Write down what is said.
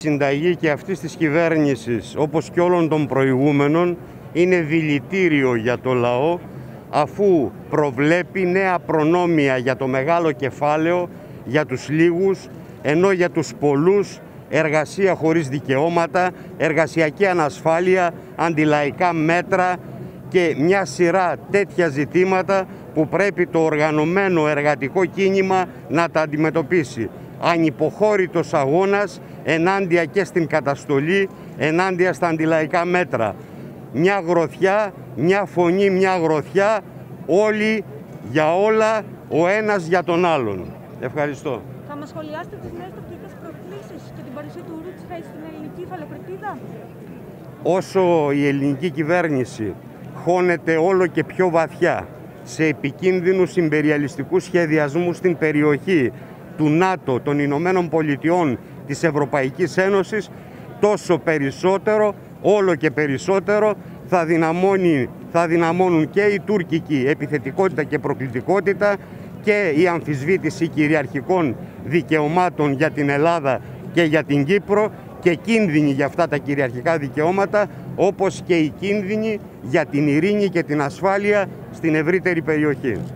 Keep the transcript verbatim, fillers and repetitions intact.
συνταγή και αυτής της κυβέρνησης, όπως και όλων των προηγούμενων, είναι δηλητήριο για το λαό, αφού προβλέπει νέα προνόμια για το μεγάλο κεφάλαιο, για τους λίγους, ενώ για τους πολλούς εργασία χωρίς δικαιώματα, εργασιακή ανασφάλεια, αντιλαϊκά μέτρα και μια σειρά τέτοια ζητήματα που πρέπει το οργανωμένο εργατικό κίνημα να τα αντιμετωπίσει. Ανυποχώρητος αγώνας ενάντια και στην καταστολή, ενάντια στα αντιλαϊκά μέτρα. Μια γροθιά, μια φωνή, μια γροθιά, όλοι για όλα, ο ένας για τον άλλον. Ευχαριστώ. Θα μας σχολιάσετε τις νέες τακτικές προκλήσεις και την παρουσία του Ρούτσικα στην ελληνική υφαλοκρηπίδα? Όσο η ελληνική κυβέρνηση χώνεται όλο και πιο βαθιά σε επικίνδυνους ιμπεριαλιστικούς σχεδιασμούς στην περιοχή του ΝΑΤΟ, των Ηνωμένων Πολιτειών, της Ευρωπαϊκής Ένωσης, τόσο περισσότερο, όλο και περισσότερο θα, δυναμώνει, θα δυναμώνουν και η τουρκική επιθετικότητα και προκλητικότητα και η αμφισβήτηση κυριαρχικών δικαιωμάτων για την Ελλάδα και για την Κύπρο και κίνδυνοι για αυτά τα κυριαρχικά δικαιώματα, όπως και οι κίνδυνοι για την ειρήνη και την ασφάλεια στην ευρύτερη περιοχή.